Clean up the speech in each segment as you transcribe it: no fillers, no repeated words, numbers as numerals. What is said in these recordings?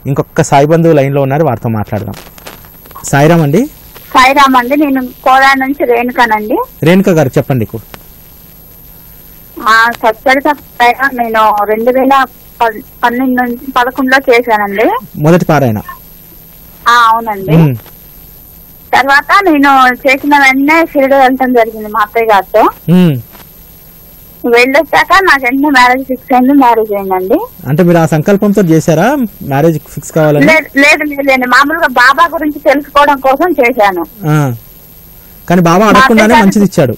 ఇంకొక సాయి బంధువు లైన్ లో ఉన్నారు, వారితో మాట్లాడదాం. సాయిరామ్ అండి. సాయిరామ్ అండి, నేను కోరాడు నుంచి రేణుకానండి. రేణుక గారు చెప్పండి. సచ్చరిత నేను 2011 చేశానండి మొదటి పారాయణ. అవునండి. తర్వాత నేను చేసిన వెంటనే షిరిడి వెళ్ళటం జరిగింది మా అత్తయ్య గారితో. వెళ్ళొచ్చాక నాకు వెంటనే మ్యారేజ్ ఫిక్స్ అయింది, మ్యారేజ్ అయిందండి. అంటే మీరు ఆ సంకల్పంతో చేశారా మ్యారేజ్ ఫిక్స్ కావాలని? లేదు లేదండి, మామూలుగా బాబా గురించి తెలుసుకోవడం కోసం చేశాను. కానీ బాబా అడగకుండానే మంచిది ఇచ్చాడు.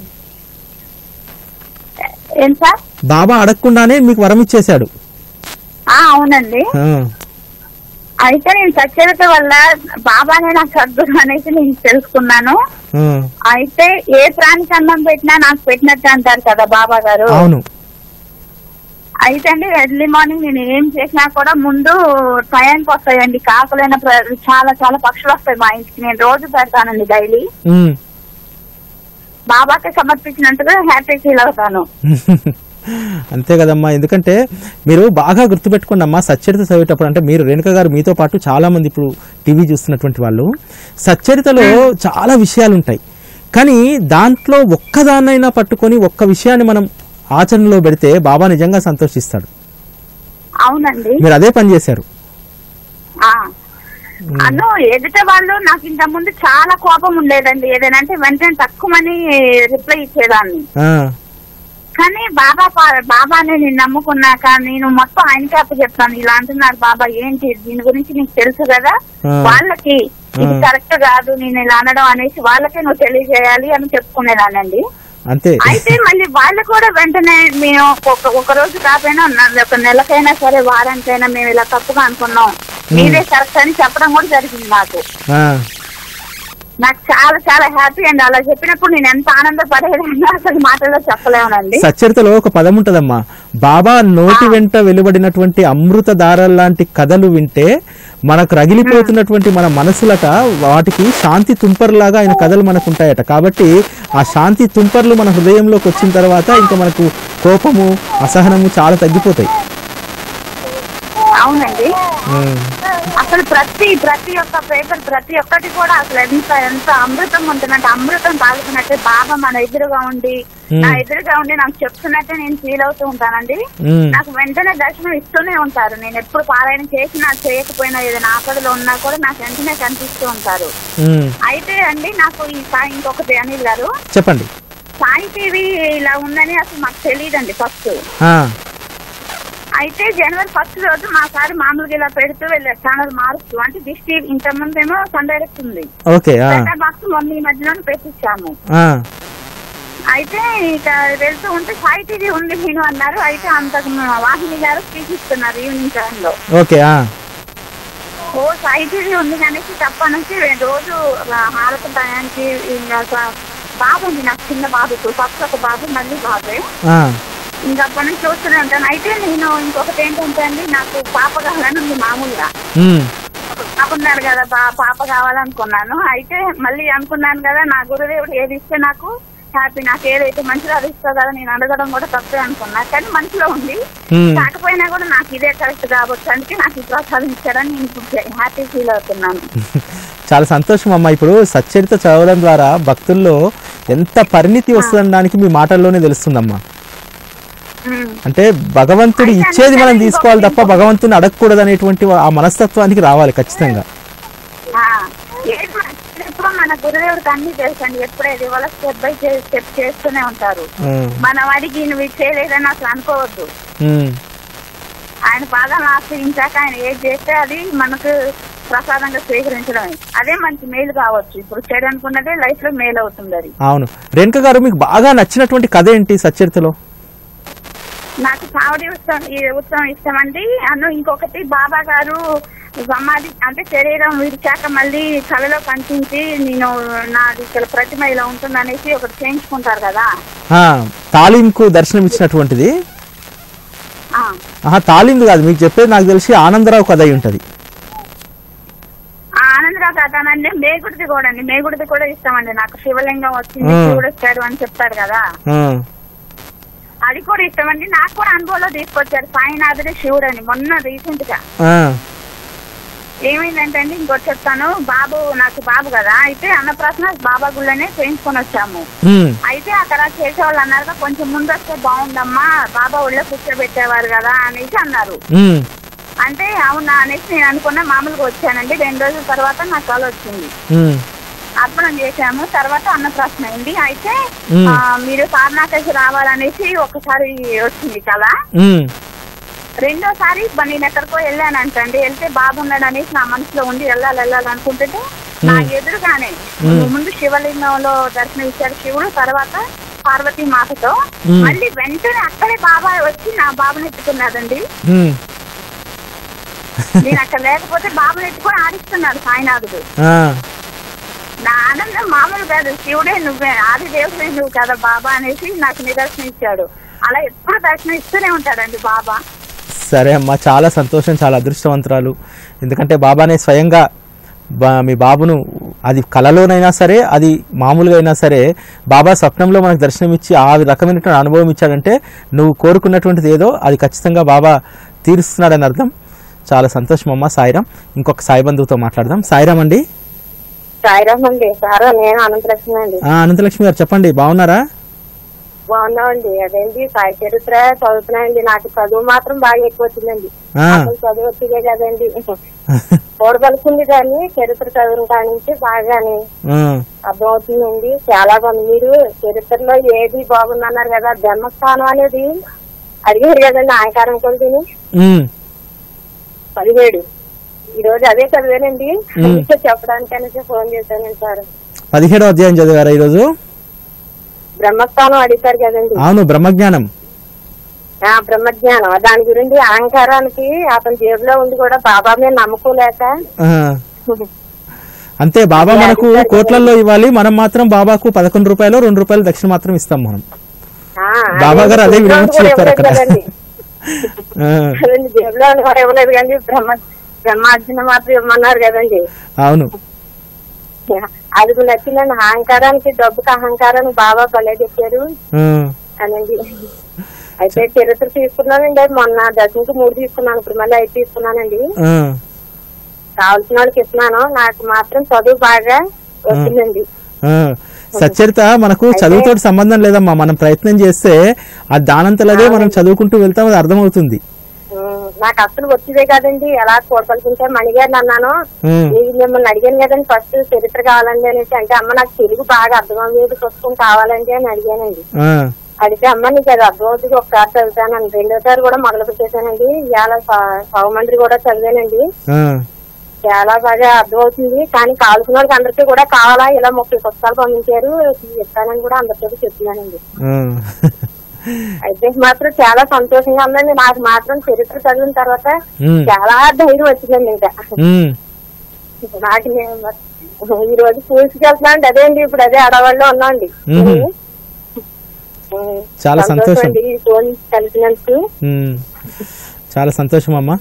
ఏం సార్? బాబా అడగకుండానే మీకు వరం ఇచ్చేశాడు. అవునండి. అయితే నేను సచ్చరిత వల్ల బాబానే నాకు సద్గురు అనేసి నేను తెలుసుకున్నాను. అయితే ఏ ప్రాణికి అన్నం పెట్టినా నాకు పెట్టినట్టు అంటారు కదా బాబా గారు. అవును. అయితే అండి ఎర్లీ మార్నింగ్ నేను ఏం చేసినా కూడా ముందు టయానికి వస్తాయండి. కాకులైన చాలా చాలా పక్షులు వస్తాయి మా ఇంటికి. నేను రోజు పెడతానండి డైలీ. బాబాకి సమర్పించినట్టుగా హ్యాపీ ఫీల్ అవుతాను. అంతే కదమ్మా. ఎందుకంటే మీరు బాగా గుర్తుపెట్టుకోండి అమ్మా, సచ్చరిత చదివేటప్పుడు అంటే మీరు రేణుక గారు మీతో పాటు చాలా మంది ఇప్పుడు టీవీ చూస్తున్నటువంటి వాళ్ళు, సచ్చరితలో చాలా విషయాలు ఉంటాయి. కానీ దాంట్లో ఒక్కదాన్నైనా పట్టుకొని ఒక్క విషయాన్ని మనం ఆచరణలో పెడితే బాబా నిజంగా సంతోషిస్తాడు. అవునండి, మీరు అదే పని చేశారు. అను ఎదుట వాళ్ళు నాకు ఇంత ముందు చాలా కోపం ఉండేదండి. ఏదైనా అంటే వెంటనే తక్కువని రిప్లై ఇచ్చేదాన్ని. కానీ బాబానే నేను నమ్ముకున్నాక నేను మొత్తం ఆయనకి అప్పు చెప్తాను. ఇలా అంటున్నారు బాబా, ఏంటి దీని గురించి నీకు తెలుసు కదా, వాళ్ళకి ఇది కరెక్ట్ కాదు నేను ఇలా అనడం అనేసి వాళ్ళకే నువ్వు తెలియజేయాలి అని చెప్పుకునేదానండి. అంతే. అయితే మళ్ళీ వాళ్ళు కూడా వెంటనే మేము ఒక రోజు కాకపోయినా ఒక నెలకైనా సరే వారానికైనా మేము ఇలా తప్పుగా అనుకున్నాం, మీదే కరెక్ట్ అని చెప్పడం కూడా జరిగింది నాకు. నాకు చాలా చాలా హ్యాపీ అండి. అలా చెప్పినప్పుడు నేను ఎంత ఆనందపడేదన్నా అసలు మాటల్లో చెప్పలేమనండి. సచ్చరితలో ఒక పదం ఉంటదమ్మా, బాబా నోటి వెంట వెలువడినటువంటి అమృత దారాల్లాంటి కథలు వింటే మనకు రగిలిపోతున్నటువంటి మన మనసులట వాటికి శాంతి తుంపర్లాగా ఆయన కథలు మనకు ఉంటాయట. కాబట్టి ఆ శాంతి తుంపర్లు మన హృదయంలోకి వచ్చిన తర్వాత ఇంకా మనకు కోపము అసహనము చాలా తగ్గిపోతాయి. అవునండి, అసలు ప్రతి ఒక్క పేపర్ ప్రతి ఒక్కటి కూడా అసలు ఎంత అమృతం ఉంటుందంటే అమృతం తాగుతున్నట్టే బాబా మన ఎదురుగా ఉండి నాకు చెప్తున్నట్టే నేను ఫీల్ అవుతూ ఉంటానండి. నాకు వెంటనే దర్శనం ఇస్తూనే ఉంటారు. నేను ఎప్పుడు పారాయణ చేసినా చేయకపోయినా ఏదైనా ఆపదలో ఉన్నా కూడా నాకు వెంటనే కనిపిస్తూ ఉంటారు. అయితే అండి నాకు ఈ సాయి ఇంకొకటి అనిల్ గారు చెప్పండి, సాయి టీవీ ఇలా ఉందని అసలు మాకు తెలియదండి ఫస్ట్. అయితే జనవరి 1 రోజు మా సార్ మామూలుగా ఇలా పెడుతూ వెళ్ళారు ఛానల్ మారుస్తూ, అంటే దిస్ టీవీ ఇంతకుముందు ఏమో సన్ డైరెక్ట్ ఉంది, బాక్స్ మొన్న ఈ మధ్యలో పెట్టించాము. అయితే ఇక వెళ్తూ ఉంటే సాయి టీవీ ఉంది నేను అన్నారు. అయితే అంతకు వాహిని గారు తీసిస్తున్నారు ఈవినింగ్ టైమ్ లో. సాయి టీవీ ఉంది అనేసి తప్పనేసి రోజు హారత టయానికి బాబు ఉంది నాకు, చిన్న బాబు, ఫస్ట్ ఒక బాబు మళ్ళీ బాబే, ఇంకా అప్పటి నుంచి చూస్తూనే ఉంటాను. అయితే నేను ఇంకొకటి ఏంటంటే అండి నాకు పాప కావాలని ఉంది మామూలుగా, పాప ఉన్నారు కదా పాప కావాలనుకున్నాను. అయితే మళ్ళీ అనుకున్నాను కదా నా గురుదేవుడు ఏది ఇస్తే నాకు హ్యాపీ, నాకు ఏదైతే మంచిగా అది ఇస్తా కదా నేను అడగడం కూడా తప్పే అనుకున్నా. కానీ మనసులో ఉంది, కాకపోయినా కూడా నాకు ఇదే కరెక్ట్ కాబట్టి అంటే నాకు ఈ ప్రసాదం ఇచ్చారని నేను ఇప్పుడు హ్యాపీ ఫీల్ అవుతున్నాను. చాలా సంతోషం అమ్మా. ఇప్పుడు సచ్చరిత చదవడం ద్వారా భక్తుల్లో ఎంత పరిణితి వస్తుందనడానికి మీ మాటల్లోనే తెలుస్తుందమ్మా. అంటే భగవంతుడు ఇచ్చేది మనం తీసుకోవాలి తప్ప భగవంతుని అడగకూడదు అనేటువంటి ఆ మనస్తత్వానికి రావాలి ఖచ్చితంగా. మన గురుదేవుడికి అన్ని తెలుసండి, ఎప్పుడైతే వాళ్ళ స్టెప్ బై స్టెప్ చేస్తూనే ఉంటారు. మనం అడిగి నువ్వు చేయలేదని అసలు అనుకోవద్దు. ఆయన పాదాలను ఆశ్రయించాక ఆయన ఏది చేస్తే అది మనకు ప్రసాదంగా స్వీకరించడమే, అదే మంచి మేలు కావచ్చు. ఇప్పుడు చెడు అనుకున్నదే లైఫ్ లో మేలు అవుతుంది అది. అవును. రేణుక గారు మీకు బాగా నచ్చినటువంటి కథ ఏంటి సచ్చరితలో? నాకు కావడి ఉత్సవం ఇష్టం అండి. అను ఇంకొకటి బాబా గారు సమాధి అంటే శరీరం విడిచాక మళ్ళీ కళలో కనిపించి నేను నాది ఇక్కడ ప్రతిమ ఇలా ఉంటుంది అనేసి ఒకటి చేయించుకుంటారు కదా, తాలింకు దర్శనం ఇచ్చినటువంటిది. తాలింది కాదు మీకు చెప్పేది, నాకు తెలిసి ఆనందరావు కథ అయి ఉంటది. ఆనందరావు కథ అంటే మేగుడిది కూడా అండి, మేగుడిది కూడా ఇష్టం అండి నాకు. శివలింగం వచ్చింది శివుడు వచ్చాడు అని చెప్తారు కదా, అది కూడా ఇష్టం అండి. నాకు కూడా అనుభవంలో తీసుకొచ్చారు సాయినాథుడే శివుడు అని మొన్న రీసెంట్ గా. ఏమైందంటే అండి ఇంకోటి చెప్తాను. నాకు బాబు కదా, అయితే అన్నప్రాసన బాబా గుళ్ళనే చేయించుకొని వచ్చాము. అయితే అక్కడ చేసేవాళ్ళు అన్నారు కొంచెం ముందు వస్తే బాగుందమ్మా, బాబా ఒళ్ళో కూర్చోబెట్టేవారు కదా అనేసి అన్నారు. అంటే అవునా అనేసి నేను అనుకున్నా, మామూలుగా వచ్చానండి. 2 రోజుల తర్వాత నాకు కాల్ వచ్చింది. అర్పణం చేశాము, తర్వాత అన్నప్రాసన అయింది. అయితే మీరు సారనాథకి రావాలనేసి ఒకసారి వచ్చింది కదా. రెండోసారి నేను ఎక్కడికో వెళ్ళానంటండి. వెళ్తే బాగున్నాడు అనేసి నా మనసులో ఉండి వెళ్ళాలనుకుంటుంటే నా ఎదురుగానే ముందు శివలింగంలో దర్శనం ఇచ్చాడు శివుడు, తర్వాత పార్వతీ మాతతో. మళ్ళీ వెంటనే అక్కడే బాబా వచ్చి నా బాబుని ఎత్తుకున్నాడండి. నేను అక్కడ లేకపోతే బాబుని ఎత్తుకొని ఆడిస్తున్నాడు సాయినాథుడు. నా ఆనందం మామూలు కాదు. శివుడే నువ్వే, ఆది దేవుడే నువ్వు కదా బాబా అనేసి నాకు నిదర్శనం ఇచ్చాడు. అలా ఎప్పుడు దర్శనం ఇస్తూనే ఉంటాడండి బాబా. సరే అమ్మా, చాలా సంతోషం, చాలా అదృష్టవంతురాలు. ఎందుకంటే బాబానే స్వయంగా మీ బాబును, అది కళలోనైనా సరే అది మామూలుగా అయినా సరే, బాబా స్వప్నంలో మనకు దర్శనం ఇచ్చి ఆ రకమైనటువంటి అనుభవం ఇచ్చాడంటే నువ్వు కోరుకున్నటువంటిది ఏదో అది ఖచ్చితంగా బాబా తీరుస్తున్నాడని అర్థం. చాలా సంతోషం అమ్మా. సాయిరామ్. ఇంకొక సాయి బంధువుతో మాట్లాడదాం. సాయిరామ్ అండి. సాయిరామ్ అండి. సార్ నేను అనంతలక్ష్మి అండి. అనంతలక్ష్మి గారు చెప్పండి, బాగున్నారా? బాగున్నామండి. అదేంటి సాయి చరిత్ర చదువుతున్నాయండి. నాకు చదువు మాత్రం బాగా ఎక్కువ వచ్చిందండి. చదువు వచ్చిందే కదండి, చూడగలుగుతుంది కానీ చరిత్ర చదువు కానించి బాగానే అర్థమవుతుందండి. చాలా మంది మీరు చరిత్రలో ఏది బాగుందన్నారు కదా, జన్మస్థానం అనేది అడిగారు కదండి, ఆయకారం కొలిదిని 17. ఈ రోజు అదే చదివానండి, చెప్పడానికి అనేసి ఫోన్ చేశానండి సార్. 17వ అధ్యాయం చదివారా ఈ రోజు? బ్రహ్మస్థానం అడిగారు కదండి. అవును, బ్రహ్మజ్ఞానం. బ్రహ్మజ్ఞానం, దాని గురించి అహంకారానికి అతని జేబులో ఉండి కూడా బాబా మీద నమ్మకం లేక అంతే. బాబా మనకు కోట్లలో ఇవ్వాలి, మనం మాత్రం బాబాకు 11 రూపాయలు 2 రూపాయలు దక్షిణ మాత్రం ఇస్తాం మనం. బాబా గారు అదే చెప్తారు అక్కడ. జేబులో కూడా ఇవ్వలేదు కానీ బ్రహ్మార్జున మాత్రం ఇవ్వమన్నారు కదండి. అవును, అది నచ్చిందండి. అహంకారానికి, డబ్బుకి అహంకారానికి బాబా భలే చెప్పారు అనండి. అయితే చరిత్ర తీసుకున్నానండి. మొన్న దశమికి 3 తీసుకున్నాను, ఇప్పుడు మళ్ళీ 5 తీసుకున్నానండి. కావాల్సిన వాళ్ళకి ఇస్తున్నాను. నాకు మాత్రం చదువు బాగా వచ్చిందండి. సచ్చరిత మనకు చదువుతో సంబంధం లేదమ్మా, మనం ప్రయత్నం చేస్తే ఆ దానంతలదే మనం చదువుకుంటూ వెళ్తాం, అది అర్థమవుతుంది. నాకు అసలు వచ్చేదే కదండి. ఎలా కూడపలుకుంటే మణిగారిని అన్నాను, మిమ్మల్ని అడిగాను కదండి ఫస్ట్ చరిత్ర కావాలండి అనేసి. అంటే అమ్మ నాకు తెలుగు బాగా అర్థమయ్యేది పుస్తకం కావాలండి అని అడిగానండి. అడిగితే అమ్మ నీకు అది అర్థమవుతుంది, ఒకసారి చదువుతానండి. 2వసారి కూడా మొదలు పెట్టేశానండి. ఇవాళ సౌమండ్రి కూడా చదివానండి. చాలా బాగా అర్థమవుతుంది. కానీ కావాల్సిన వాళ్ళకి అందరికీ కూడా కావాలా, ఇలా 30 పుస్తకాలు పంపించారు, ఇస్తానని కూడా అందరితో చెప్తున్నానండి. అయితే మాత్రం చాలా సంతోషంగా ఉందండి. నాకు మాత్రం చరిత్ర చదివిన తర్వాత చాలా ధైర్యం వచ్చిందండి. ఇంకా నాకు ఈ రోజు పూజకి వెళ్తున్నాండి. అదే అండి, ఇప్పుడు అదే అడవాళ్ళలో ఉన్నాండి. చాలా సంతోషం ఫోన్ కలిసినందుకు. చాలా సంతోషం అమ్మా.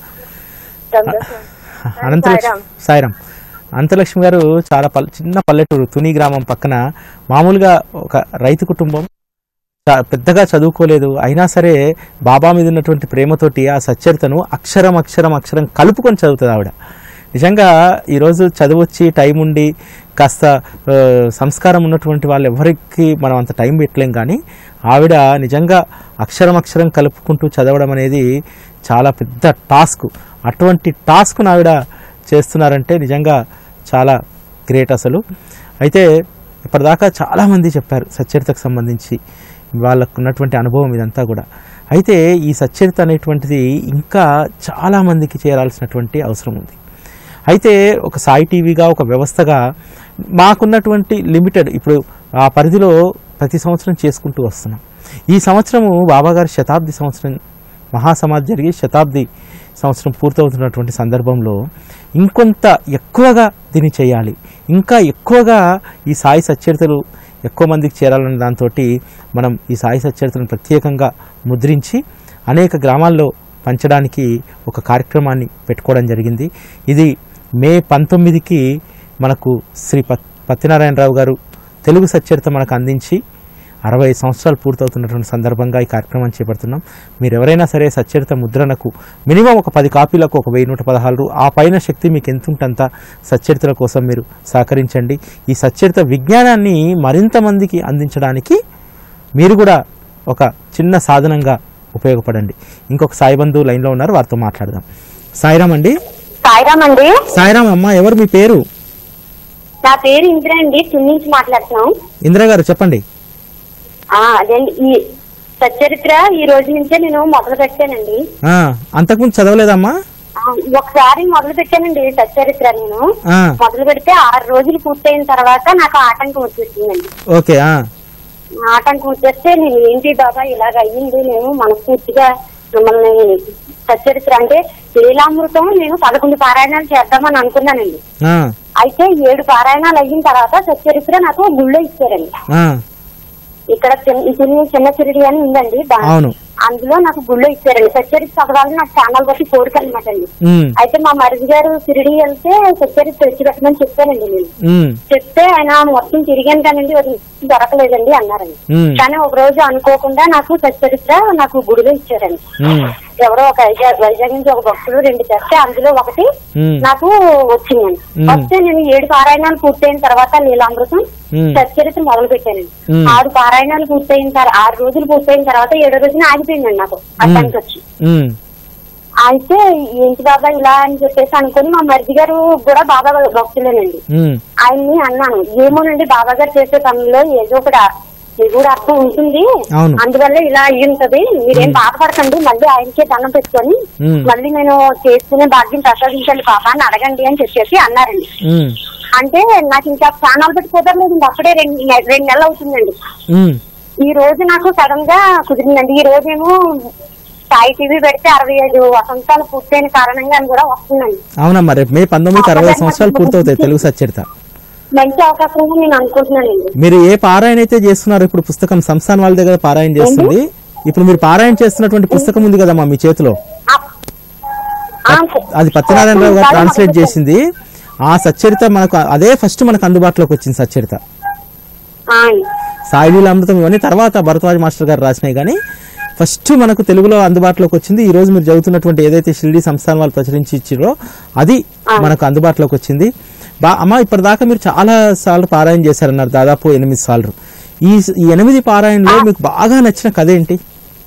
సాయిరామ్. అనంతలక్ష్మి గారు చాలా చిన్న పల్లెటూరు, తుని గ్రామం పక్కన, మామూలుగా ఒక రైతు కుటుంబం, పెద్దగా చదువుకోలేదు. అయినా సరే బాబా మీద ఉన్నటువంటి ప్రేమతోటి ఆ సచ్చరితను అక్షరం అక్షరం అక్షరం కలుపుకొని చదువుతుంది ఆవిడ. నిజంగా ఈరోజు చదువొచ్చి టైం ఉండి కాస్త సంస్కారం ఉన్నటువంటి వాళ్ళు ఎవరికి మనం అంత టైం పెట్టలేం, కానీ ఆవిడ నిజంగా అక్షరం అక్షరం కలుపుకుంటూ చదవడం అనేది చాలా పెద్ద టాస్క్. అటువంటి టాస్క్ను ఆవిడ చేస్తున్నారంటే నిజంగా చాలా గ్రేట్ అసలు. అయితే ఇప్పటిదాకా చాలామంది చెప్పారు సచ్చరితకు సంబంధించి వాళ్ళకు ఉన్నటువంటి అనుభవం ఇదంతా కూడా. అయితే ఈ సచ్చరిత అనేటువంటిది ఇంకా చాలామందికి చేరాల్సినటువంటి అవసరం ఉంది. అయితే ఒక సాయి టీవీగా, ఒక వ్యవస్థగా మాకున్నటువంటి లిమిటెడ్, ఇప్పుడు ఆ పరిధిలో ప్రతి సంవత్సరం చేసుకుంటూ వస్తున్నాం. ఈ సంవత్సరము బాబాగారి శతాబ్ది సంవత్సరం, మహాసమాధి జరిగి శతాబ్ది సంవత్సరం పూర్తవుతున్నటువంటి సందర్భంలో ఇంకొంత ఎక్కువగా దీన్ని చేయాలి, ఇంకా ఎక్కువగా ఈ సాయి సచ్చరితలు ఎక్కువ మందికి చేరాలన్న దాంతో మనం ఈ సాయి సచ్చరితలను ప్రత్యేకంగా ముద్రించి అనేక గ్రామాల్లో పంచడానికి ఒక కార్యక్రమాన్ని పెట్టుకోవడం జరిగింది. ఇది మే 19కి మనకు శ్రీ పత్తినారాయణరావు గారు తెలుగు సచ్చరిత మనకు అందించి 65 సంవత్సరాలు పూర్తవుతున్నటువంటి సందర్భంగా ఈ కార్యక్రమాన్ని చేపడుతున్నాం. మీరు ఎవరైనా సరే సచ్చరిత ముద్రణకు మినిమం ఒక 10 కాపీలకు ఒక 1116 ఆ పైన శక్తి మీకు ఎంత ఉంటంత సచ్చరితల కోసం మీరు సహకరించండి. ఈ సచ్చరిత విజ్ఞానాన్ని మరింత మందికి అందించడానికి మీరు కూడా ఒక చిన్న సాధనంగా ఉపయోగపడండి. ఇంకొక సాయి బంధువు లైన్లో ఉన్నారు, వారితో మాట్లాడదాం. సాయిరామ్ అండి. సాయిరామ్ అండి. సాయిరామ్ అమ్మ, ఎవరు మీ పేరు? నా పేరు ఇంద్ర అండి, తుని నుంచి మాట్లాడుతున్నాం. ఇంద్ర గారు చెప్పండి. అదండి, ఈ సచ్చరిత్ర ఈ రోజు నుంచే నేను మొదలు పెట్టానండి. అంతకుముందు చదవలేదమ్మా? ఒకసారి మొదలు పెట్టానండి సచ్చరిత్ర. నేను మొదలు పెడితే 6 రోజులు పూర్తయిన తర్వాత నాకు ఆటంకం వచ్చేసిందండి. ఓకే. ఆటంకం వచ్చేస్తే నేను ఏంటి బాబా ఇలాగ అయ్యింది, నేను మనస్ఫూర్తిగా మిమ్మల్ని సచ్చరిత్ర అంటే లీలామృతం నేను 11 పారాయణాలు చేద్దామని అనుకున్నానండి. అయితే 7 పారాయణాలు అయిన తర్వాత సచ్చరిత్ర నాకు గుళ్ళో ఇచ్చారండి. ఇక్కడ చిన్న చిరిడి అని ఉందండి, అందులో నాకు గుళ్ళో ఇచ్చారండి. సచ్చరిత్ర చదవాలని నాకు ఛానల్ బట్టి కోరిక అనమాట అండి. అయితే మా మరిది గారు సిరిడి వెళ్తే సచ్చరిత్ర తెచ్చి పెట్టమని చెప్పానండి. నేను చెప్తే ఆయన మొత్తం తిరిగాను కానండి, అది దొరకలేదండి అన్నారండి. కానీ ఒక రోజు అనుకోకుండా నాకు సచ్చరిత్ర నాకు గుడిలో ఇచ్చారండి. ఎవరో ఒక వైజాగ్ నుంచి ఒక భక్తుడు 2 తెస్తే అందులో ఒకటి నాకు వచ్చిందండి. వస్తే నేను 7 పారాయణాలు పూర్తయిన తర్వాత లీలామృతం సచ్చరిత్ర మొదలు పెట్టానండి. 6 పారాయణాలు పూర్తయిన 6 రోజులు పూర్తయిన తర్వాత 7వ రోజున ఆగిపోయిందండి నాకు అడ్డానికి వచ్చి. అయితే ఏంటి బాబా ఇలా అని చెప్పేసి అనుకుని మా మరిది గారు కూడా బాబా భక్తులేనండి. ఆయన్ని అన్నాను, ఏమోనండి బాబా గారు చేసే పనుల్లో ఏదో ఒకటి కూడా అర్థం ఉంటుంది, అందువల్ల ఇలా అయ్యి ఉంటది, మీరేం బాధపడకండి, మళ్ళీ ఆయనకే దండం పెట్టుకొని మళ్ళీ నేను చేసుకునే భాగ్యం ప్రసాదించండి బాబా అని అడగండి అని చెప్పేసి అన్నారండి. అంటే నాకు ఇంకా ఛానల్ పెట్టి కుదరలేదు, అప్పుడే 2 నెలలు అవుతుందండి. ఈ రోజు నాకు సడన్ గా కుదిరిందండి. ఈ రోజేమో సాయి టీవీ పెడితే 65 వసంతాలు పూర్తయిన కారణంగా అని కూడా వస్తుందండి. అవునమ్మా, రేపు మే 19కి 60 సంవత్సరాలు పూర్తవుతాయి తెలుగు సచ్చరిత. మంచి అవకాశంగా నేను అనుకుంటున్నానండి. మీరు ఏ పారాయణ అయితే చేస్తున్నారు, ఇప్పుడు పుస్తకం సంస్థాన్ వాళ్ళ దగ్గర పారాయణ చేస్తుంది, ఇప్పుడు మీరు పారాయణ చేస్తున్నటువంటి పుస్తకం ఉంది కదమ్మా మీ చేతిలో, అది పత్యనారాయణరావు గారు ట్రాన్స్లేట్ చేసింది. ఆ సచ్చరిత మనకు అదే ఫస్ట్ మనకు అందుబాటులోకి వచ్చింది సచ్చరిత. సాయి లీలామృతం ఇవన్నీ తర్వాత భరద్వాజ్ మాస్టర్ గారు రాసినాయి, కానీ ఫస్ట్ మనకు తెలుగులో అందుబాటులోకి వచ్చింది. ఈ రోజు మీరు చదువుతున్నటువంటి ఏదైతే షిరిడి సంస్థానం వాళ్ళు ప్రచురించి ఇచ్చారో అది మనకు అందుబాటులోకి వచ్చింది. అమ్మ, ఇప్పటిదాకా మీరు చాలా సార్లు పారాయణ చేశారన్నారు, దాదాపు 8 సార్లు. ఈ 8 పారాయణలో మీకు బాగా నచ్చిన కథ ఏంటి?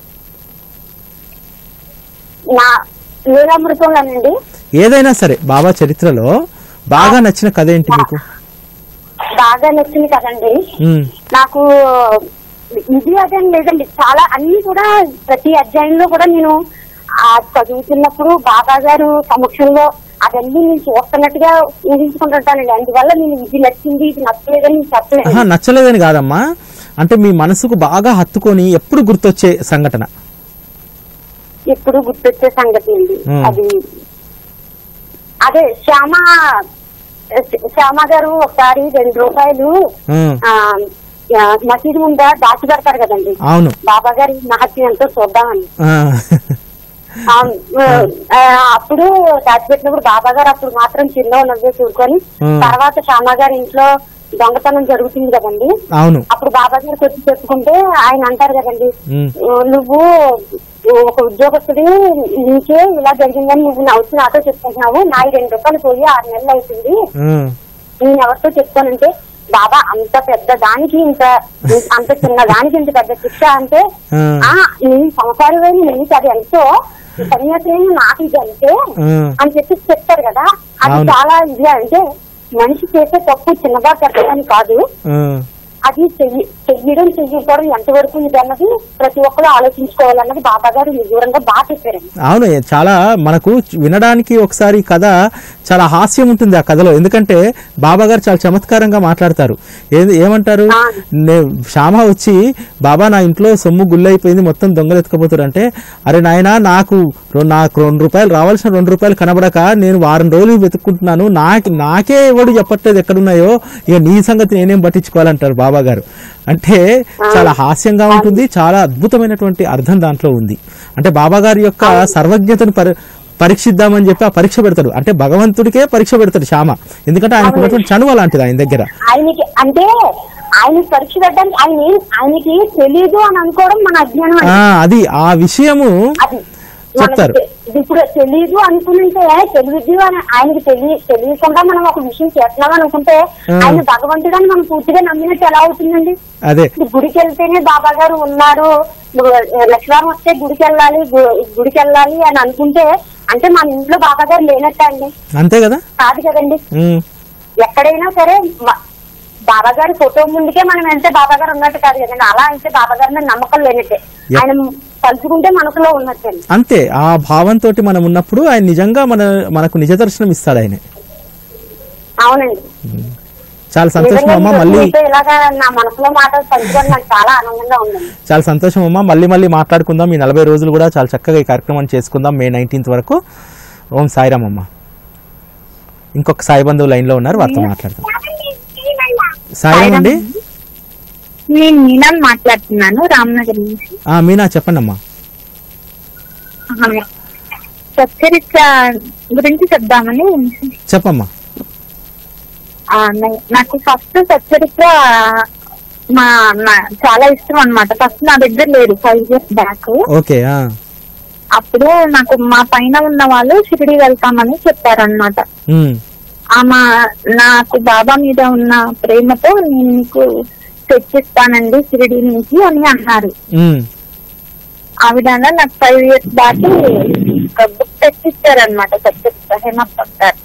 ఏదైనా సరే బాబా చరిత్రలో బాగా నచ్చిన కథ ఏంటి మీకు? బాగా నచ్చింది కదండి నాకు ఇది అదే లేదండి, చాలా అన్ని కూడా ప్రతి అధ్యాయంలో కూడా నేను చదువుతున్నప్పుడు బాబా గారు సమక్షంలో అవన్నీ నేను చూస్తున్నట్టుగా ఊహించుకుంటుంటానండి. అందువల్ల నేను ఇది నచ్చింది ఇది నచ్చలేదని చెప్పలేదు. నచ్చలేదని కాదమ్మా, అంటే మీ మనసుకు బాగా హత్తుకొని ఎప్పుడు గుర్తొచ్చే సంఘటన? ఎప్పుడు గుర్తొచ్చే సంఘటన అండి అది అదే శ్యామ గారు ఒకసారి 2 రూపాయలు మసీదు ముందా దాచి పెడతారు కదండి, బాబా గారి మహత్యం ఎంతో చూద్దామని. అప్పుడు దాచిపెట్టినప్పుడు బాబా గారు అప్పుడు మాత్రం చిన్న నవ్వే చూసుకొని, తర్వాత శ్యామ గారి ఇంట్లో దొంగతనం జరుగుతుంది కదండి, అప్పుడు బాబా గారికి వచ్చి చెప్పుకుంటే ఆయన అంటారు కదండి, నువ్వు ఒక ఉద్యోగస్తుడి నీకే ఇలా జరిగిందని నువ్వు వచ్చి నాతో చెప్పుకుంటున్నావు, నా 2 రూపాయలు పోయి 6 నెలలు అవుతుంది, నేను ఎవరితో చెప్పుకోనంటే, బాబా అంత పెద్ద దానికి అంత చిన్న దానికి ఇంత పెద్ద శిక్ష అంటే నీ సంసారమే నీకు అది ఎంతో సన్యాసం నాకు ఇది అంతే అని చెప్పి చెప్తారు కదా. అది చాలా ఇది అంటే మనిషి చేసే తప్పు చిన్నగా పెట్టదని కాదు, అది చెయ్యకపోవడం ఎంతవరకు ఇది అన్నది ప్రతి ఒక్కరు ఆలోచించుకోవాలన్నది బాబా గారు దూరంగా బాగా చెప్పారండి. అవును, చాలా మనకు వినడానికి ఒకసారి కథ చాలా హాస్యం ఉంటుంది ఆ కథలో, ఎందుకంటే బాబా గారు చాలా చమత్కారంగా మాట్లాడతారు. ఏమంటారు, శ్యామ వచ్చి బాబా నా ఇంట్లో సొమ్ము గుళ్ళైపోయింది మొత్తం దొంగలు ఎత్తుకపోతారు అంటే, అరే నాయన నాకు 2 రూపాయలు రావాల్సిన 2 రూపాయలు కనబడక నేను వారం రోజులు వెతుక్కుంటున్నాను, నాకే ఎవడు చెప్పట్లేదు ఎక్కడున్నాయో, ఇక నీ సంగతి నేనేం పట్టించుకోవాలంటారు బాబా గారు. అంటే చాలా హాస్యంగా ఉంటుంది, చాలా అద్భుతమైనటువంటి అర్థం దాంట్లో ఉంది. అంటే బాబా గారి యొక్క సర్వజ్ఞతను పరీక్షిద్దామని చెప్పి ఆ పరీక్ష పెడతాడు. అంటే భగవంతుడికే పరీక్ష పెడతాడు శ్యామ, ఎందుకంటే ఆయనకు ఉన్నటువంటి చనువు అలాంటిది ఆయన దగ్గర. ఆయనకి అంటే ఆయన పరీక్ష పెట్టడానికి ఆయనకి తెలియదు అని అనుకోవడం మన అజ్ఞానం. అది ఆ విషయము చెప్తారు. ఇప్పుడు తెలియదు అనుకుంటే తెలియదు అని ఆయనకి తెలియకుండా మనం ఒక విషయం చేస్తున్నాం అనుకుంటే ఆయన భగవంతుడు అని మనం పూర్తిగా నమ్మినట్టు ఎలా అవుతుందండి? అదే గుడికి వెళ్తేనే బాబా గారు ఉన్నారు, లక్ష్మీవారం వస్తే గుడికి వెళ్ళాలి అని అనుకుంటే అంటే మన ఇంట్లో బాబా గారు లేనట్ట అండి? అంతే కదా? కాదు కదండి. ఎక్కడైనా సరే బాబా గారి ఫోటో ముందుకే మనం వెళ్తే బాబా గారు ఉన్నట్టు కాదు కదండి. అలా అయితే బాబా గారి మీద నమ్మకం లేనట్టే, ఆయన తలుచుకుంటే మనసులో ఉన్నట్టే. అంతే, ఆ భావంతో మనం ఉన్నప్పుడు ఆయన నిజంగా మనకు నిజ దర్శనం ఇస్తాడు ఆయన. అవునండి. చాలా సంతోషం అమ్మా, మళ్ళీ ఇలాగా నా మనసులో మాటలు పంచుకోవడం నాకు చాలా ఆనందంగా ఉందండి. చాలా సంతోషం అమ్మా, మళ్ళీ మాట్లాడుకుందాం. ఈ 40 రోజులు కూడా చాలా చక్కగా ఈ కార్యక్రమాన్ని చేసుకుందాం. మే 19th వరకు. ఓం సాయిరామ్ అమ్మా. ఇంకొక సాయి బంధువు లైన్ లో ఉన్నారు, వారితో మాట్లాడతాం. సాయిరామ్ అండి, నేను మీనా మాట్లాడుతున్నాను, రామ్నగర్ నుంచి. మీనా చెప్పండి అమ్మా. సచ్చరిత్ర గురించి చెప్దామని. చెప్పమ్మా. నాకు ఫస్ట్ సచ్చరిత్ర చాలా ఇష్టం అన్నమాట. ఫస్ట్ నా దగ్గర లేదు, 5 years బ్యాక్. ఓకే. అప్పుడు నాకు మా పైన ఉన్న వాళ్ళు షిరిడి వెళ్తామని చెప్పారనమాట. నాకు బాబా మీద ఉన్న ప్రేమతో నేను మీకు తెచ్చిస్తానండి షిరిడి నుంచి అని అన్నారు. ఆ విధంగా నాకు 5 years బ్యాక్ ఒక బుక్ తెచ్చిస్తారనమాట, సత్యజిత్ హేమప్ప గారు.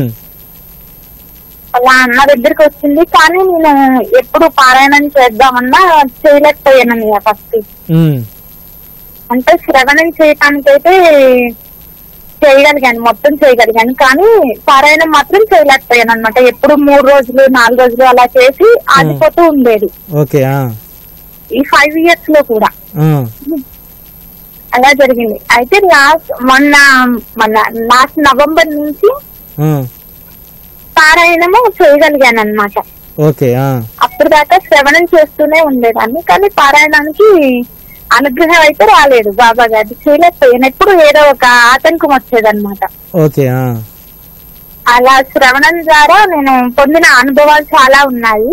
అలా అన్న దగ్గరికి వచ్చింది, కానీ నేను ఎప్పుడు పారాయణం చేద్దామన్నా చేయలేకపోయాను. ఫస్ట్ అంటే శ్రవణం చేయటానికైతే చేయగలిగాను, మొత్తం చేయగలిగాను, కానీ పారాయణం మాత్రం చేయలేకపోయాను అనమాట. ఎప్పుడు 3 రోజులు 4 రోజులు అలా చేసి ఆగిపోతూ ఉండేది. ఈ 5 years లో కూడా అలా జరిగింది. అయితే మొన్న లాస్ట్ నవంబర్ నుంచి పారాయణము చేయగలిగాను అనమాట. అప్పుడు దాకా శ్రవణం చేస్తూనే ఉండేదాన్ని, కానీ పారాయణానికి అనుగ్రహం అయితే రాలేదు. బాబా గారి చేయలేకపోయాను, ఎప్పుడు ఏదో ఒక ఆటంకం వచ్చేదన్నమాట. అలా శ్రవణం ద్వారా నేను పొందిన అనుభవాలు చాలా ఉన్నాయి.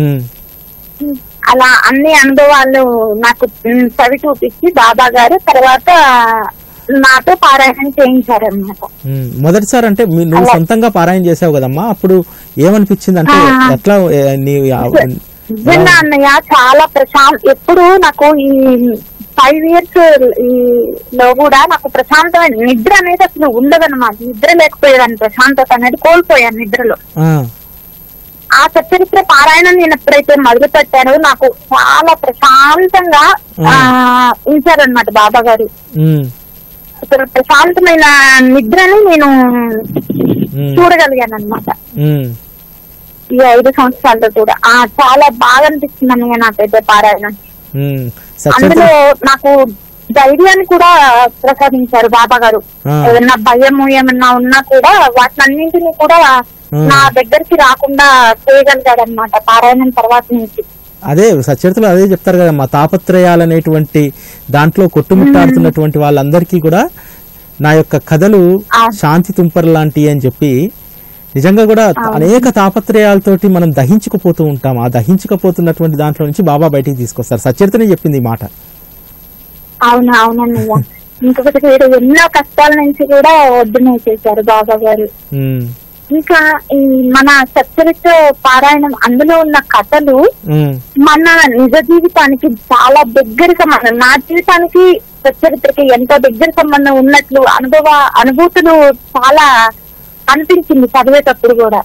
అలా అన్ని అనుభవాలు నాకు చవి చూపించి బాబా గారు తర్వాత నాతో పారాయణం చేయించారన్నమాట. మొదటిసారి అంటే నువ్వు సొంతంగా పారాయణ చేసావు కదమ్మా, అప్పుడు ఏమనిపించింది? అంటే ఎట్లా నిజంగా అన్నయ్య చాలా ఎప్పుడు నాకు ఈ 5 years లో కూడా నాకు ప్రశాంతమైన నిద్ర అనేది అసలు ఉండదన్నమాట. నిద్ర లేకపోయేదాన్ని, ప్రశాంతత అనేది కోల్పోయాను నిద్రలో. ఆ సచ్చరిత్ర పారాయణం నేను ఎప్పుడైతే మొదలు పెట్టానో నాకు చాలా ప్రశాంతంగా ఉంచారనమాట బాబా గారు. ప్రశాంతమైన నిద్రని నేను చూడగలిగాను అనమాట ఈ 5 సంవత్సరాలతో కూడా. చాలా బాగా అనిపిస్తుంది అన్నయ్య నాకైతే పారాయణం. అందులో నాకు ధైర్యాన్ని కూడా ప్రసాదించారు బాబా గారు. ఏదన్నా భయము ఏమన్నా ఉన్నా కూడా వాటినన్నింటినీ కూడా నా దగ్గరికి రాకుండా చేయగలిగాడు అనమాట పారాయణం తర్వాత నుంచి. అదే సచ్చరిత్రలో అదే చెప్తారు కదా, మా తాపత్రయాలు అనేటువంటి దాంట్లో కొట్టుముట్టాడుతున్నటువంటి వాళ్ళందరికీ కూడా నా యొక్క కథలు శాంతి తుంపర్ లాంటివి అని చెప్పి, నిజంగా కూడా అనేక తాపత్రయాలతోటి మనం దహించుకుపోతూ ఉంటాం. ఆ దహించుకుపోతున్నటువంటి దాంట్లో నుంచి బాబా బయటికి తీసుకొస్తారు. సచ్చరిత్రనే చెప్పింది ఈ మాట. అవునవునయ్య. ఇంకొకటి ఎన్నో కష్టాల నుంచి కూడా ఒడ్డునే చేశారు బాబా గారు. ఇంకా ఈ మన సచ్చరిత్ర పారాయణం అందులో ఉన్న కథలు మన నిజ జీవితానికి చాలా దగ్గర సంబంధం. నా జీవితానికి సచ్చరిత్రకి ఎంతో దగ్గర సంబంధం ఉన్నట్లు అనుభూతులు చాలా అనిపించింది చదివేటప్పుడు కూడా.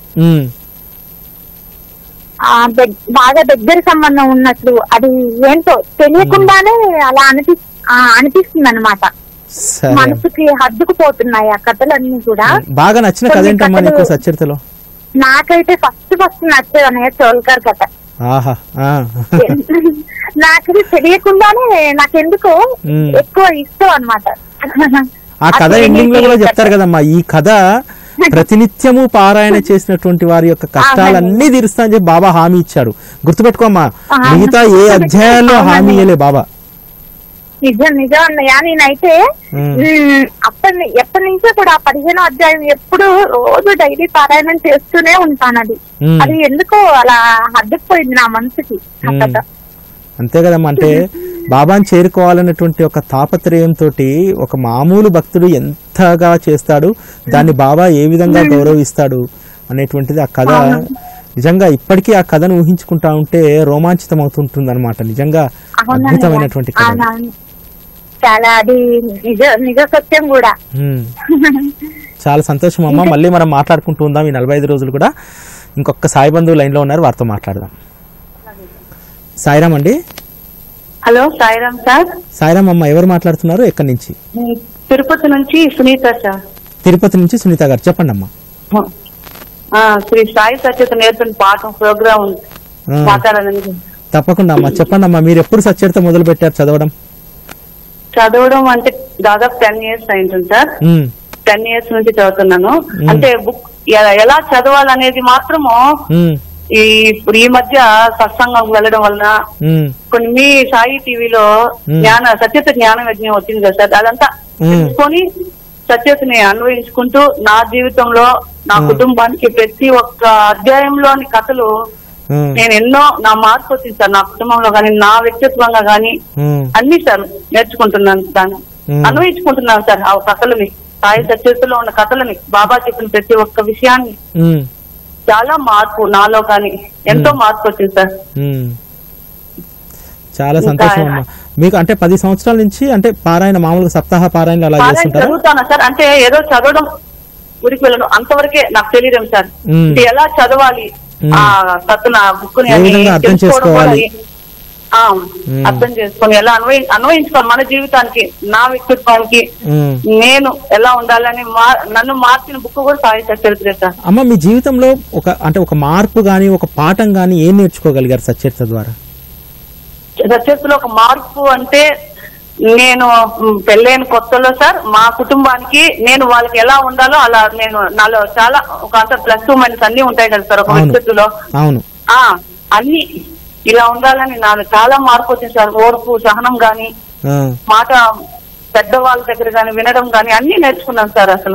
బాగా దగ్గర సంబంధం ఉన్నట్లు, అది ఏంటో తెలియకుండానే అలా అనిపిస్తుంది అనమాట. మనసుకి హద్దుకుపోతున్నాయి ఆ కథలన్నీ కూడా. బాగా నచ్చిన కథ ఏంటమ్మా నీకు సచ్చరిత్రలో? నాకైతే ఫస్ట్ నచ్చేది అన్నయ్య చోల్కర్ కథ. నాకు తెలియకుండానే నాకెందుకో ఎక్కువ ఇష్టం అనమాట. ఆ కథ ఎండింగ్ లో కూడా చెప్తారు కదమ్మా, ఈ కథ ప్రతినిత్యము పారాయణ చేసినటువంటి వారి యొక్క కష్టాలన్నీ తీరుస్తా అని చెప్పి బాబా హామీ ఇచ్చాడు. గుర్తుపెట్టుకోమ్మా, మిగతా ఏ అధ్యాయాల్లో హామీ ఇయ్యలే బాబా. నిజం అన్నయ్య. నేనైతే ఎప్పటి నుంచో కూడా 15వ అధ్యాయం ఎప్పుడు రోజు డైలీ పారాయణం చేస్తూనే ఉంటాను. అది ఎందుకో అలా అడ్డుకుపోయింది నా మనసుకి. అంతే కదమ్మా. అంటే బాబాని చేరుకోవాలన్నటువంటి ఒక తాపత్రయంతో ఒక మామూలు భక్తుడు ఎంతగా చేస్తాడు, దాన్ని బాబా ఏ విధంగా గౌరవిస్తాడు అనేటువంటిది ఆ కథ. నిజంగా ఇప్పటికీ ఆ కథను ఊహించుకుంటా ఉంటే రోమాంచితం అవుతుంటుంది అనమాట. నిజంగా అద్భుతమైనటువంటి కథ. చాలా అది నిజ సత్యం కూడా. చాలా సంతోషం అమ్మ. మళ్ళీ మనం మాట్లాడుకుంటూ ఉందాం ఈ 45 రోజులు కూడా. ఇంకొక సాయి బంధువు లైన్ లో ఉన్నారు, వారితో మాట్లాడదాం. సాయిరామ్ అండి. Hello, Sairam sir. సాయిరామ్ అమ్మ, ఎవరు మాట్లాడుతున్నారు, ఎక్కడి నుంచి? తిరుపతి నుంచి సునీత సార్. తిరుపతి నుంచి సునీత గారు, చెప్పండి అమ్మా. శ్రీ సాయి సత్యత నేర్పిన పాఠం ప్రోగ్రామ్ మాట్లాడాలని. తప్పకుండా అమ్మా, చెప్పండి అమ్మా. మీరు ఎప్పుడు సత్యత మొదలు పెట్టారు చదవడం అంటే దాదాపు 10 years అయింటుంది సార్. 10 years నుంచి చదువుతున్నాను. అంటే బుక్ ఎలా చదవాలనేది మాత్రము ఇప్పుడు ఈ మధ్య సత్సంగం వెళ్ళడం వలన కొన్ని మీ సాయి టీవీలో సత్యత జ్ఞాన యజ్ఞం వచ్చింది కదా సార్, అదంతా తెలుసుకొని సత్యతని అన్వయించుకుంటూ నా జీవితంలో నా కుటుంబానికి ప్రతి ఒక్క అధ్యాయంలోని కథలు నేను ఎన్నో నా మార్పు వచ్చింది సార్. నా కుటుంబంలో గానీ నా వ్యక్తిత్వంగా గానీ అన్ని సార్ నేర్చుకుంటున్నాను, దాన్ని అన్వయించుకుంటున్నాను సార్. ఆ కథలని సాయి సత్యతలో ఉన్న కథలని బాబా చెప్పిన ప్రతి ఒక్క విషయాన్ని చాలా మార్పు నాలో కానీ ఎంతో మార్పు వచ్చింది సార్. చాలా సంతోషం అమ్మా. మీకు అంటే 10 సంవత్సరాల నుంచి అంటే పారాయణ మామూలుగా సప్తాహ పారాయణ అలా చదువుతాను సార్. అంటే ఏదో చదవడం ఊరికి వెళ్ళడం అంతవరకే నాకు తెలియదు సార్. ఎలా చదవాలి ఆ సత్తున బుక్ అర్థం చేసుకోవాలి, అర్థం చేసుకొని ఎలా అన్వయించుకోవాలి మన జీవితానికి, నా వ్యక్తిత్వానికి నేను ఎలా ఉండాలని నన్ను మార్చిన బుక్ కూడా సాయి సచ్చరిత్ర సార్. అమ్మ, మీ జీవితంలో ఒక మార్పు గాని ఒక పాఠం గాని ఏం నేర్చుకోగలిగారు సచ్చరిత్ర ద్వారా? సచ్చరిత్రలో ఒక మార్పు అంటే నేను పెళ్ళైన కొత్తలో సార్ మా కుటుంబానికి నేను వాళ్ళకి ఎలా ఉండాలో అలా నేను నాలో చాలా ఒక అంత ప్లస్ మైనస్ అన్ని ఉంటాయి కదా సార్ ఒక వ్యక్తిత్వంలో. అన్ని ఇలా ఉండాలని నాకు చాలా మార్పు వచ్చింది సార్. ఓర్పు, సహనం గాని, మాట పెద్దవాళ్ళ దగ్గర గాని వినడం గాని అన్ని నేర్చుకున్నాను సార్. అసలు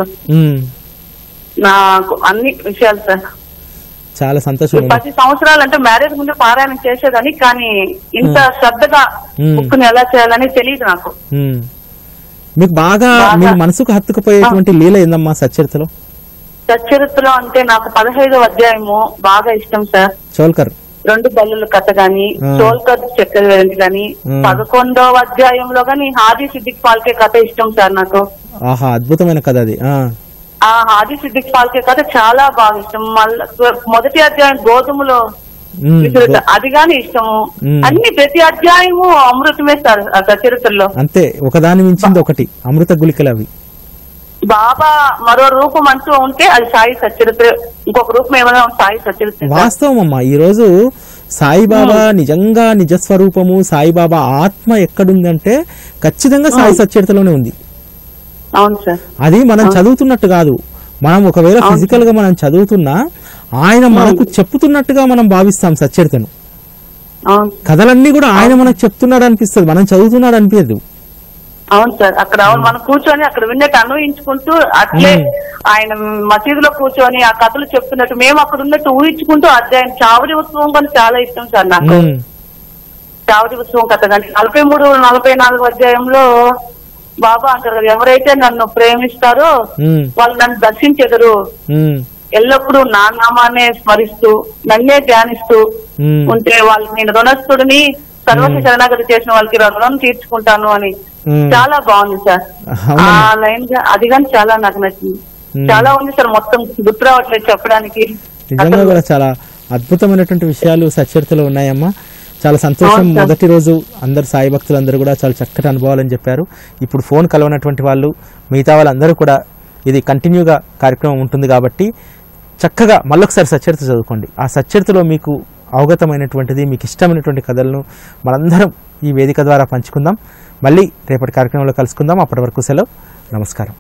నాకు అన్ని విషయాలు సార్. చాలా సంతోషం. 10 సంవత్సరాలు అంటే మ్యారేజ్ ముందు పారాయణం చేసేదని, కానీ ఇంత శ్రద్ధగా బుక్ ని ఎలా చేయాలని తెలియదు నాకు. మీకు బాగా మీ మనసుకు హత్తుకుపోయేటువంటి లీల ఏందమ్మా సచ్చరిత్రలో? సచ్చరిత్రలో అంటే నాకు 15వ అధ్యాయము బాగా ఇష్టం సార్. చోల్కర్ 2 బల్లుల కథ గాని, చోల్కర్ చక్కెర వేరంటి గాని, 11వ అధ్యాయంలో గాని హాది సిద్దిక్ పాల్కే కథ ఇష్టం సార్ నాకు. ఆహా, అద్భుతమైన కథ అది. హాది సిద్దిక్ పాల్కే కథ చాలా బాగా ఇష్టం. మళ్ళీ మొదటి అధ్యాయం గోధుమలో అది గాని ఇష్టము. అన్ని ప్రతి అధ్యాయము అమృతమే సార్ ఆ సచరిత్రలో. అంతే, ఒకదాని మించింది ఒకటి అమృత గుళికలు అవి. బాబా మరో రూపం అంటూ ఉంటే అది సాయి సచరిత్ర, ఇంకొక రూపం ఏమైనా సాయి సచరిత్ర. వాస్తవం అమ్మా. ఈ రోజు సాయిబాబా నిజంగా నిజస్వరూపము, సాయిబాబా ఆత్మ ఎక్కడుందంటే ఖచ్చితంగా సాయి సచరిత్రలోనే ఉంది. అవును సార్. అది మనం చదువుతున్నట్టు కాదు. మనం ఒకవేళ ఫిజికల్ గా మనం చదువుతున్నా ఆయన మనకు చెప్తున్నట్టుగా మనం భావిస్తాం సచ్చరితను. కథలన్నీ కూడా ఆయన మనకు చెప్తున్నాడు అనిపిస్తుంది, మనం చదువుతున్నాడు అనిపించదు. అవును సార్. అక్కడ మనం కూర్చొని అక్కడ విన్నట్టు అన్వయించుకుంటూ అట్లే ఆయన మసీదులో కూర్చొని ఆ కథలు చెప్తున్నట్టు మేము అక్కడ ఉన్నట్టు ఊహించుకుంటూ అధ్యాయం చావడి ఉత్సవం కానీ చాలా ఇష్టం సార్ నాకు. చావడి ఉత్సవం కథ కానీ 43, 44 అధ్యాయంలో బాబా అంటారు కదా, ఎవరైతే నన్ను ప్రేమిస్తారో వాళ్ళు నన్ను దర్శించెదరు, ఎల్లప్పుడూ నా నామాన్నే స్మరిస్తూ నన్నే ధ్యానిస్తూ ఉంటే వాళ్ళకి నేను రుణస్థుడిని, సర్వస్వ శరణాగతి చేసిన వాళ్ళకి రుణం తీర్చుకుంటాను అని. చాలా బాగుంది సార్ ఆ లైన్. అది కానీ చాలా నాకు నచ్చింది. చాలా ఉంది సార్, మొత్తం గుర్తు రావట్లేదు చెప్పడానికి. నిజంగా కూడా చాలా అద్భుతమైనటువంటి విషయాలు సచ్చరితలో ఉన్నాయమ్మా. చాలా సంతోషం. మొదటి రోజు అందరు సాయి భక్తులందరూ కూడా చాలా చక్కటి అనుభవాలని చెప్పారు. ఇప్పుడు ఫోన్ కలవనటువంటి వాళ్ళు మిగతా వాళ్ళందరూ కూడా ఇది కంటిన్యూగా కార్యక్రమం ఉంటుంది కాబట్టి చక్కగా మళ్ళొకసారి సచ్చరిత చదువుకోండి. ఆ సచ్చరితలో మీకు అవగతమైనటువంటిది, మీకు ఇష్టమైనటువంటి కథలను మనందరం ఈ వేదిక ద్వారా పంచుకుందాం. మళ్ళీ రేపటి కార్యక్రమంలో కలుసుకుందాం. అప్పటి వరకు సెలవు. నమస్కారం.